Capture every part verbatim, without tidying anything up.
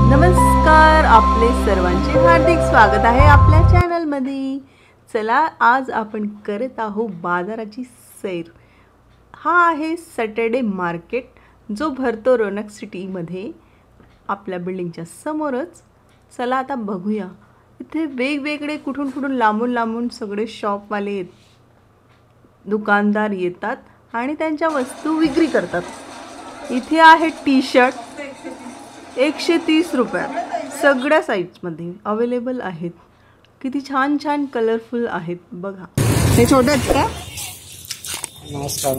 नमस्कार, आपले सर्वांचे हार्दिक स्वागत आहे आपल्या चॅनलमध्ये। चला, आज आपण करत आहोत बाजाराची सैर। हा आहे सॅटर्डे मार्केट जो भरतो रोनक सिटीमध्ये आपल्या बिल्डिंगच्या समोरच। चला आता बघूया, इथे वेगवेगळे कुठून कुठून लांबून लांबून सगळे शॉपवाले दुकानदार येतात आणि त्यांच्या वस्तू विक्री करतात। इथे आहे टी शर्ट एकशे तीस रुपयात सगळ्या साइजमध्ये अवेलेबल आहेत। किती छान छान कलरफुल आहेत बघा। हे छोटे आहेत का? नमस्कार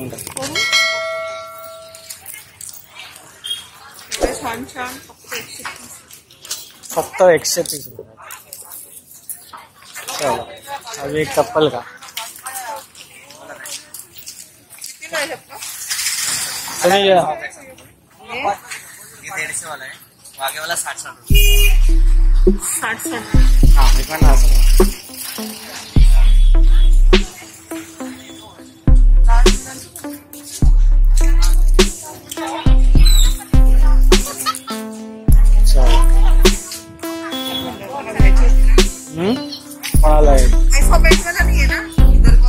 छान छान फक्त एकशे तीस रुपये। चलो अभी एक चप्पल का चलिए डेढ़ सौ वाला है, आगे वाला साठ साठ साठ साठ हाँ मी पण असं हम्म कोणाला आहे अल्फाबेट वाला नहीं है ना इधर का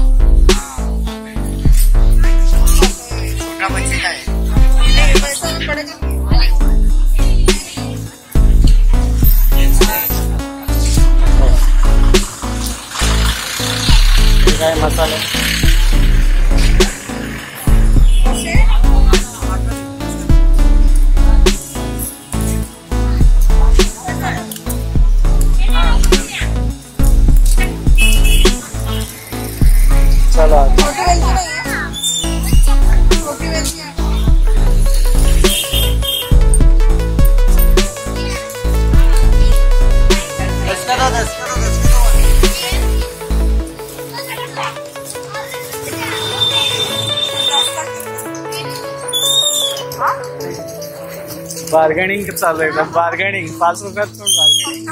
छोटा बच्चे का है। नहीं पैसा पड़ेगा। काय मसाले चलो दस करो दस करो दस करो बार्गेनिंग चालू आहे। बार्गेनिंग पाच रुपयात पण बार्गेनिंग।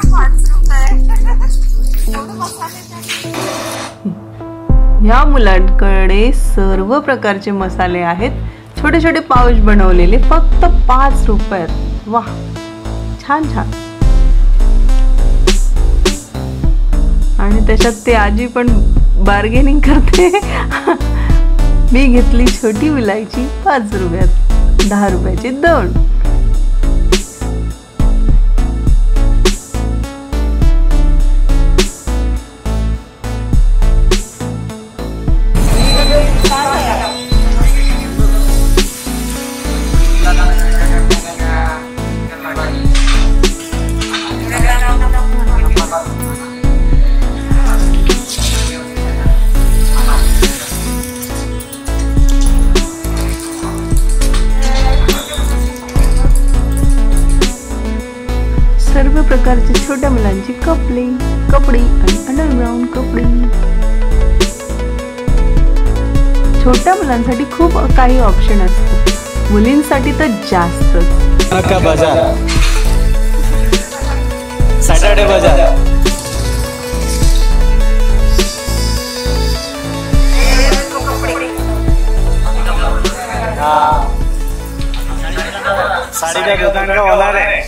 ह्या मुलांकडे सर्व प्रकारचे मसाले आहेत। छोटे छोटे पाउच बनवलेले फक्त पाच रुपयात। वाह, छान छान। आणि त्याच्यात ते आजी पण बार्गेनिंग करते। मी घेतली छोटी विलायची पाच रुपयात, दहा रुपयाची दोन। सर्व प्रकारचे छोट्या मुलांची कपडे कपडे आणि अंडरग्राउंड कपडे। छोट्या मुलांसाठी खूप काही ऑप्शन असतात, मुलींसाठी तर जास्तच। का बाजार सॅटर्डे बाजार साड़ी का दुकान का ओनर है।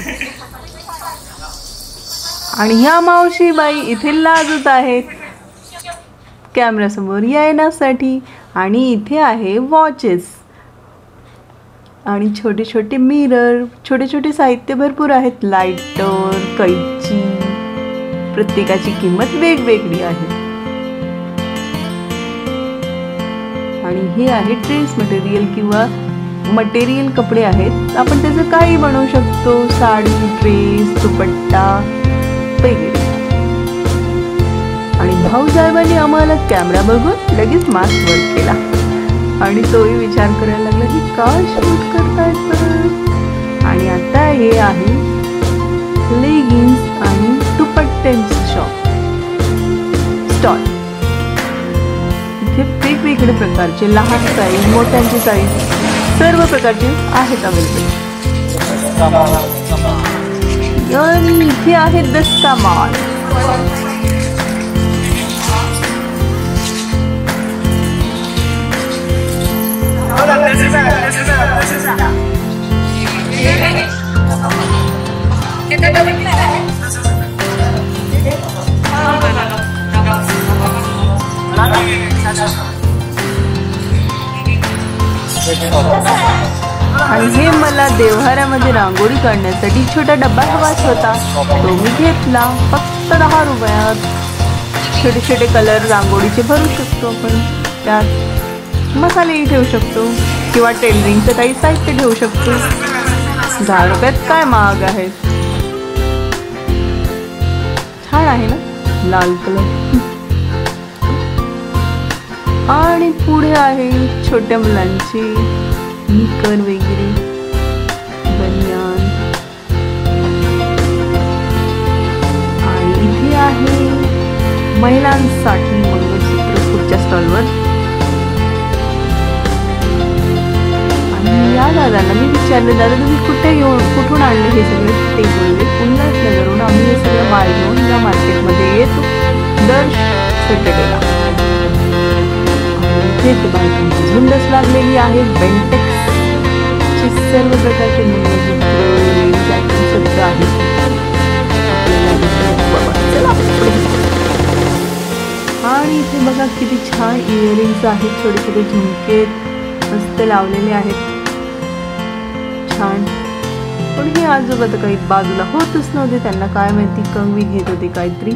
आणि ह्या मावशी बाई इथे लाजत आहेत कॅमेरा समोर येण्यासाठी। आणि इथे आहे वॉचेस आणि छोटे छोटे मिरर, छोटे छोटे साहित्य भरपूर आहेत। लाइटर, कैची, प्रत्येकाची किंमत वेगवेगळी आहे। आणि हे आहे ड्रेस मटेरियल किंवा मटेरियल कपडे आहेत। आपण त्याचं काही बनवू शकतो, साडी, ड्रेस, दुपट्टा वगैरे। आणि भाऊसाहेबांनी आम्हाला कॅमेरा बघून लगेच मास्क वर केला आणि तोही विचार करायला लागला की का शूट करतायत बरं। आणि आता हे आहे लेगिन्स आणि दुपट्ट्यांचं शॉप स्टॉल। इथे वेगवेगळे प्रकारचे लहान साईज, मोठ्यांची साईज सर्व प्रकारचे आहेत अवेलेबल। आणि इथे आहे दस्ता माल। मला देवहारामध्ये रांगोळी काढण्यासाठी छोटा डब्बा हवाच होता, तो मी घेतला फक्त दहा रुपयात. छोटे छोटे कलर रांगोळीचे भरू शकतो आपण, त्यात मसालेही ठेवू शकतो किंवा टेलरिंगचं काही साहित्य ठेवू शकतो. दहा रुपयात काय महाग आहे. छान आहे ना लाल कलर. आणि पुढे आहे छोट्या मुलांची निकर वगैरे, बनियान. आणि इथे आहे महिलांसाठी मंगळसूत्र पुढच्या स्टॉलवर. आणि या दादांना मी विचारले, दादा तुम्ही कुठे येऊन कुठून आणले हे सगळे? ते बोलले उल्हासनगरहून आम्ही हे सगळं माल घेऊन या मार्केटमध्ये येतो दर सॅटर्डेला. इथे बायकांची झुंडच लागलेली आहे. बेंटेक्सचे सर्व प्रकारचे मंगळसूत्र सध्या आहेत. आणि इथे बघा किती छान इयरिंग्स आहेत, छोटे छोटे झुमके मस्त लावलेले आहेत, छान. पण हे आजोबा तर काही बाजूला होतच नव्हते, त्यांना काय माहिती कंगवी घेत होते काहीतरी.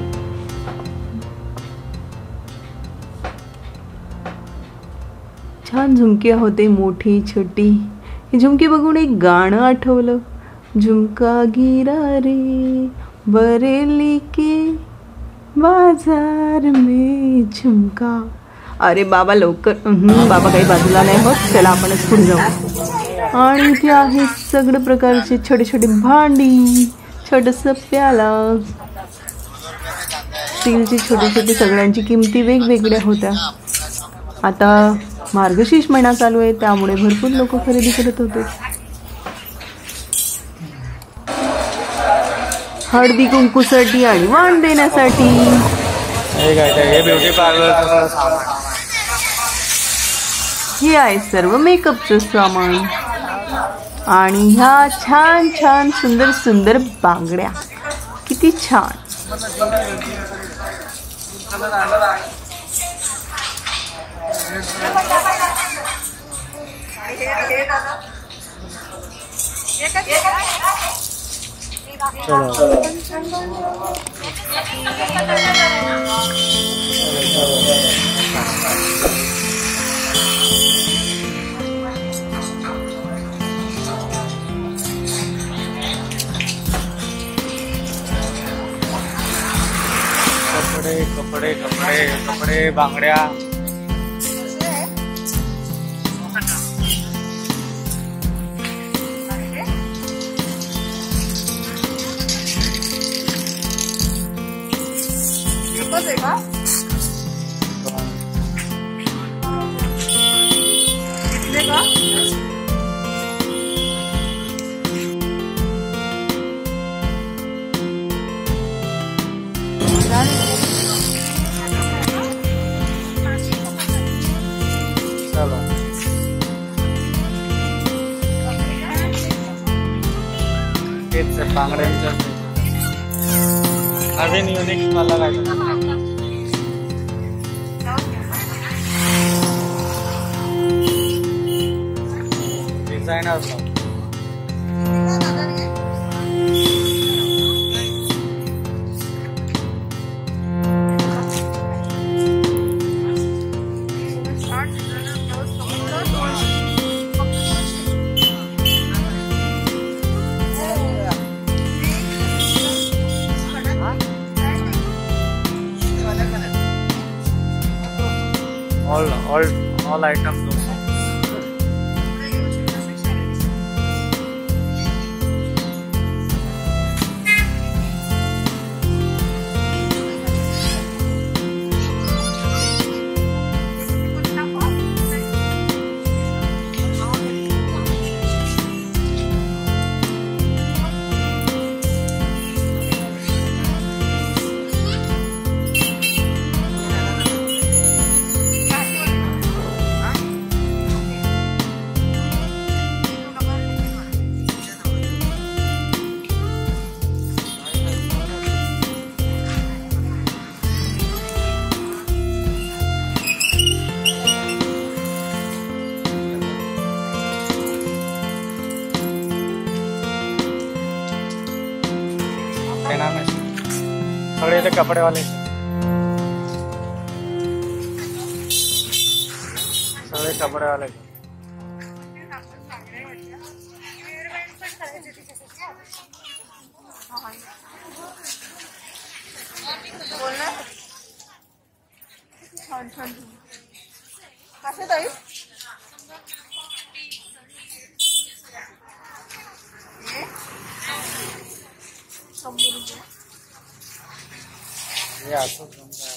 छान झुमके होते, मोठी छोटी. हे झुमके बघून एक गाणं आठवलं, झुमका गिरा रे बरेली के बाजार में झुमका. अरे बाबा लवकर, बाबा काही बाजूला नाही होत, चला आपणच पुढे जाऊ. आणि इथे आहे सगळे प्रकारचे छोटे छोटे भांडी, छोटंसं प्याला, स्टीलची छोटी छोटी. सगळ्यांची किमती वेगवेगळ्या होत्या. आता मार्गशीर्ष महिना चालू आहे, त्यामुळे भरपूर लोक खरेदी करत होते. हळदी कुंकूसाठी आणि वाण देण्यासाठी. ब्युटी पार्लर सामान. हे आहे सर्व मेकअपचं सामान. आणि ह्या छान छान सुंदर सुंदर बांगड्या, किती छान. कपडे कपडे कपडे कपडे बांगड्या. चलो तेच बांगड्यांचं नवीन युनिक मला काय designer. all all all items also. येणार नाही सगळे इथे कपडेवाले सगळे कपडेवाले हे असं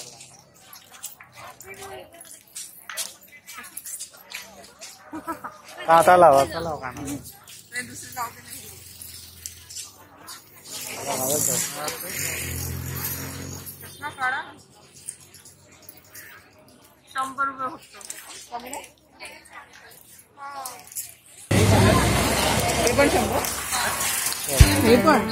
आता लावा आता लावा का शंभर रुपये होतो हे पण शंभर हे पण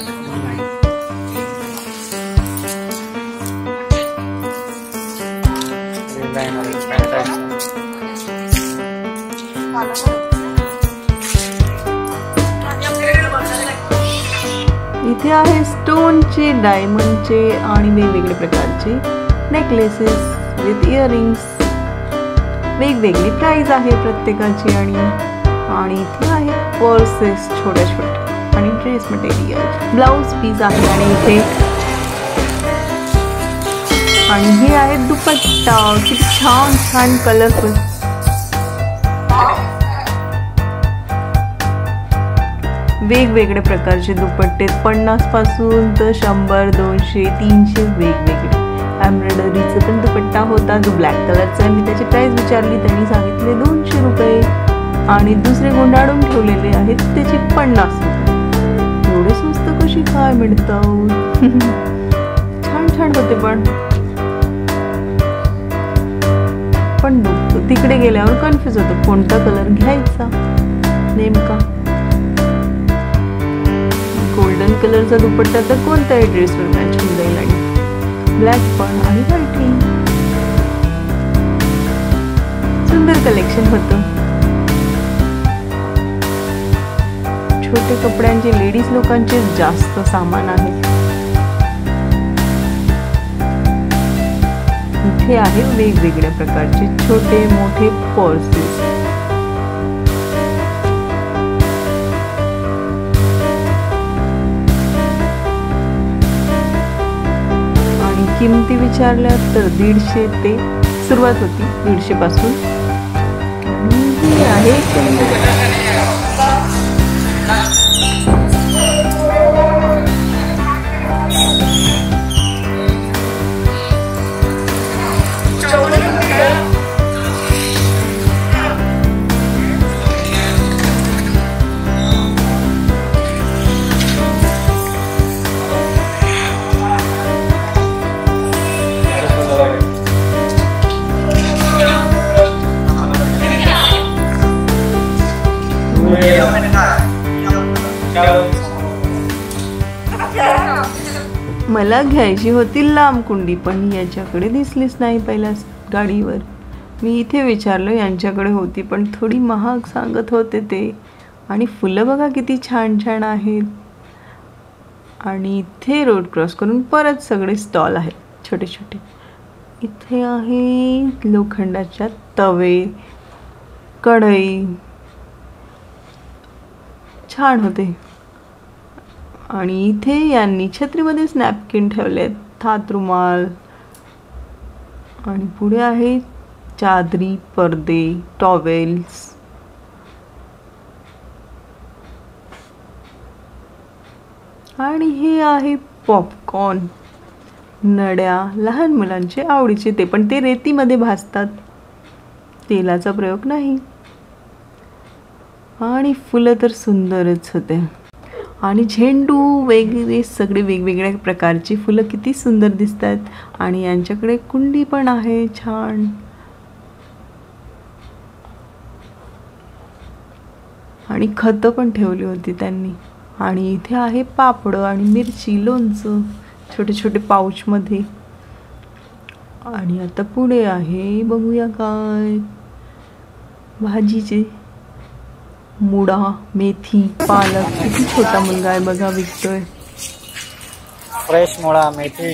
इथे आहे स्टोनचे डायमंडचे आणि वेगवेगळे प्रकारचे नेकलेसेस विथ इयरिंग्स वेगवेगळी प्राइस आहे प्रत्येकाची आणि आणि इथे आहे पर्सेस छोट्या छोट्या आणि ड्रेस मटेरियल ब्लाउज पीस आहे आणि इथे आणि हे आहे दुपट्टा किती छान छान कलरफुल वेगवेगळे प्रकारचे दुपट्टे पन्नास पासून तर शंभर दोनशे तीनशे वेगवेगळे एम्ब्रॉयडरीचा पण दुपट्टा होता जो ब्लॅक कलरचा मी त्याची प्राइस विचारली त्यांनी सांगितले दोनशे रुपये आणि दुसरे गुंडाळून ठेवलेले आहेत त्याची पन्नास रुपये एवढे स्वस्त कशी काय मिळतं छान छान होते पण पण तिकडे गेल्यावर कन्फ्युज होतं कोणता कलर घ्यायचा नेमका गोल्डन कलरचा दुपट्टा तर कोणत्याही ड्रेसवर मॅच होऊन जाईल आणि ब्लॅक पण आणि व्हाईट सुंदर कलेक्शन होतं छोटे कपड्यांचे लेडीज लोकांचे जास्त सामान आहे इथे आहे वेगवेगळ्या प्रकारचे छोटे मोठे पर्सेस किमती विचारल्या तर दीडशे ते सुरुवात होती दीडशे पासून आणि आहे मला घ्यायची होती लांब कुंडी पण याच्याकडे दिसलीच नाही पहिल्या गाडीवर मी इथे विचारलं यांच्याकडे होती पण थोडी महाग सांगत होते ते आणि फुलं बघा किती छान छान आहेत आणि इथे रोड क्रॉस करून परत सगळे स्टॉल आहेत छोटे छोटे इथे आहे लोखंडाच्या तवे कढई छान होते आणि इथे यांनी छत्रीमध्येच नॅपकिन ठेवलेत हात रुमाल आणि पुढे आहे चादरी पडदे टॉवेल्स आणि हे आहे पॉपकॉर्न नड्या लहान मुलांचे आवडीचे ते पण ते रेतीमध्ये भाजतात तेलाचा प्रयोग नाही आणि फुलं तर सुंदरच होते आणि झेंडू वेगवेगळे सगळे वेगवेगळ्या प्रकारची फुलं किती सुंदर दिसतात आणि यांच्याकडे कुंडी पण आहे छान आणि खतं पण ठेवली होती त्यांनी आणि इथे आहे पापड आणि मिरची लोणचं छोटे छोटे पाउच मध्ये आणि आता पुढे आहे बघूया काय भाजीचे मुळा मेथी पालक किती छोटा मुलगा आहे बघा विकतोय फ्रेश मुळा मेथी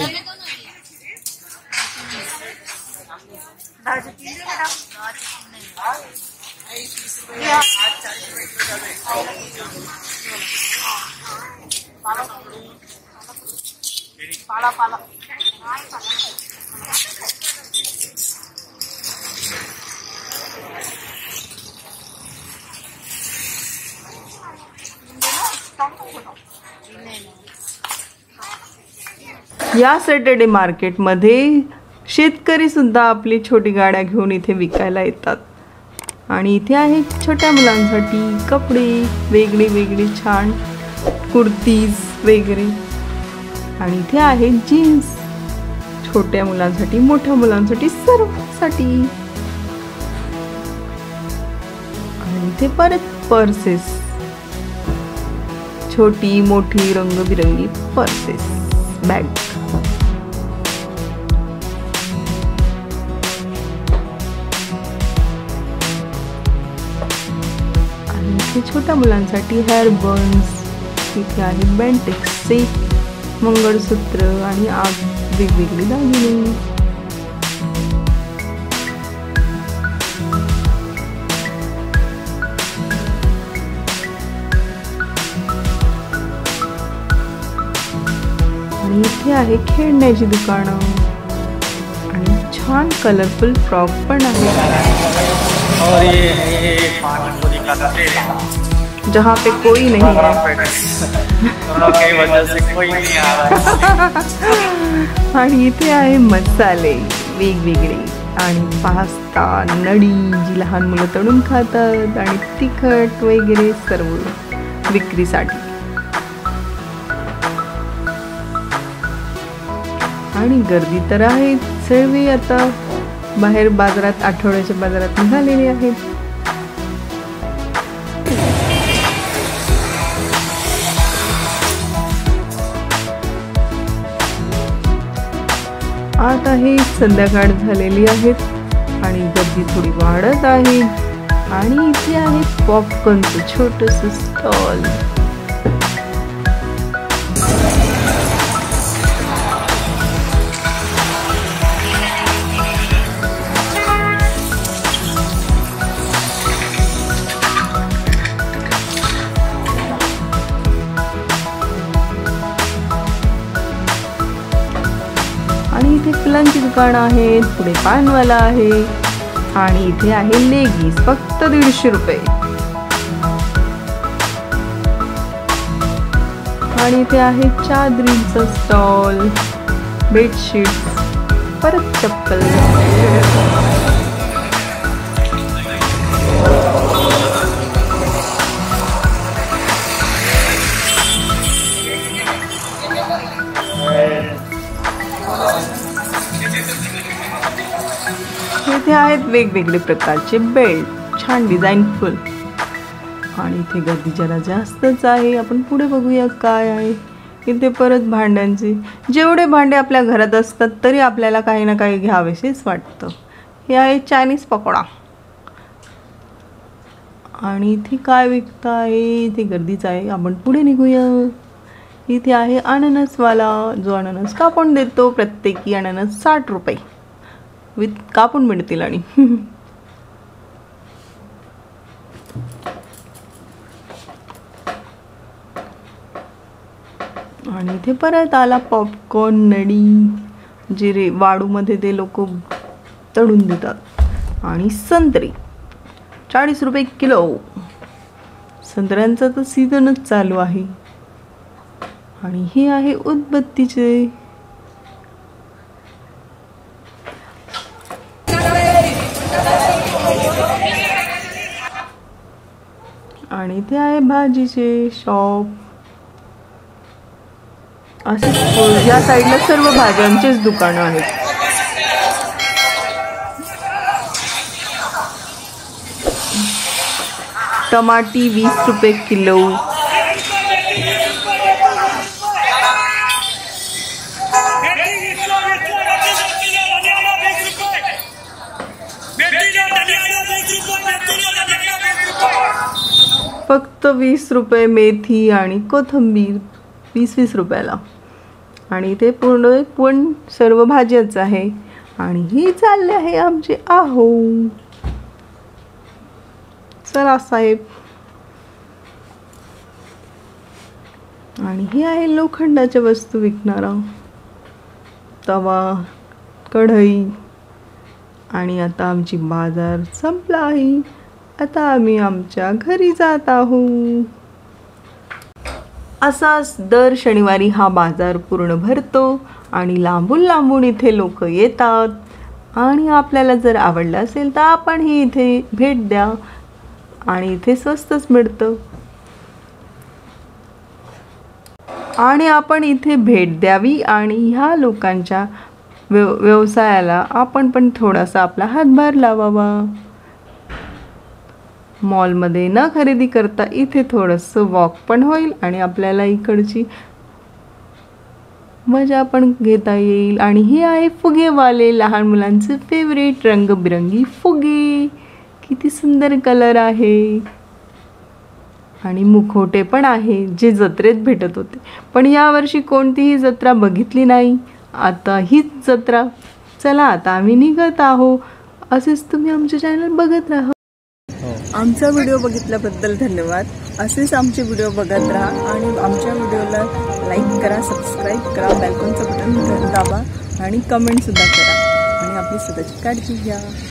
पाला पाला या सॅटर्डे मार्केटमध्ये शेतकरी सुद्धा आपली छोटी गाड्या घेऊन इथे विकायला येतात. आणि इथे आहे छोट्या मुलांसाठी कपडे वेगळे वेगळे छान कुर्तीज वगैरे. आणि इथे आहे जीन्स छोट्या मुलांसाठी मोठ्या मुलांसाठी सर्वांसाठी. आणि इथे परत पर्सेस छोटी मोठी रंगबिरंगी पर्सेस बॅग. आणि इथे छोट्या मुलांसाठी हेअर बन्स. इथे आहे बेंटेक्सचे मंगळसूत्र आणि आग वेगवेगळे दागिने. आणि इथे आहे खेळण्याची दुकानं आणि छान कलरफुल फ्रॉक पण आहे. और ये ये पानी पूरी का दे जहाँ पे कोई नहीं है की वजह से कोई नहीं आ रहा है. आणि इथे आहे मसाले वेगवेगळे आणि पास्ता नडी जी लहान मुलं तळून खातात आणि तिखट वगैरे सर्व विक्रीसाठी. आणि गर्दी तर आहे. सर्व आता बाहेर बाजारात आठवड्याच्या बाजारात निघालेले आहेत. आता हे संध्याकाळ झालेली आहेत आणि गर्दी थोडी वाढत आहे. आणि इथे आहे पॉपकॉर्नचं छोटंसं स्टॉल. आणि इथे फुलांची दुकानं आहेत. पुढे पानवाला आहे. आणि इथे आहे लेगीज फक्त दीडशे रुपये. आणि इथे आहे चादरींचा स्टॉल बेडशीट परत चप्पल. इथे आहेत वेगवेगळे प्रकारचे बेल्ट छान डिझाईनफुल. आणि इथे गर्दी जरा जास्तच आहे. आपण पुढे बघूया काय आहे. इथे परत भांड्यांचे जेवढे भांडे आपल्या घरात असतात तरी आपल्याला काही ना काही घ्यावेसेच वाटतं. हे आहे चायनीज पकोडा. आणि इथे काय विकत आहे. इथे गर्दीच आहे. आपण पुढे निघूया. इथे आहे अननसवाला जो अननस कापून देतो. प्रत्येकी अननस साठ रुपये विथ कापून मिळतील. आणि आणि इथे परत आला पॉपकॉर्न नडी जे रे वाडूमध्ये ते लोक तळून देतात. आणि संत्री चाळीस रुपये किलो. संत्र्यांचा तर सीझनच चालू आहे. आणि हे आहे उदबत्तीचे. आणि इथे आहे भाजीचे शॉप. असे या साईडला सर्व भाज्यांचेच दुकानं आहेत. टमाटी वीस रुपये किलो. फक्त वीस रुपये. मेथी आणि कोथिंबीर वीस वीस रुपयाला. आणि इथे पूर्ण पण सर्व भाज्याच आहे. आणि ही चालले आहे आमचे आहो. चला साहेब. आणि ही आहे लोखंडाच्या वस्तू विकणारा तवा, कढई. आणि आता आमची बाजार संपला आहे. आता आम्ही आमच्या घरी जात आहोत. असाच दर शनिवारी हा बाजार पूर्ण भरतो आणि लांबून लांबून इथे लोक येतात. आणि आपल्याला जर आवडलं असेल तर आपणही इथे भेट द्या. आणि इथे स्वस्तच मिळतं. आणि आपण इथे भेट द्यावी आणि ह्या लोकांच्या व्यव व्यवसायाला आपण पण थोडासा आपला हातभार लावावा. मॉलमध्ये न खरेदी करता इथे थोडंसं वॉक पण होईल आणि आपल्याला इकडची मजा पण घेता येईल. आणि हे आहे फुगेवाले, लहान मुलांचे फेवरेट रंगबिरंगी फुगे. किती सुंदर कलर आहे. आणि मुखवटे पण आहे जे जत्रेत भेटत होते, पण यावर्षी कोणतीही जत्रा बघितली नाही. आता हीच जत्रा. चला आता आम्ही निघत आहो. असेच तुम्ही आमचे चॅनल बघत राहा. आमचा व्हिडिओ बघितल्याबद्दल धन्यवाद. असेच आमचे व्हिडिओ बघत राहा आणि आमच्या व्हिडिओला लाईक करा, सबस्क्राईब करा, बेलकॉनचं बटन दाबा आणि कमेंटसुद्धा करा. आणि आपली स्वतःची काळजी घ्या.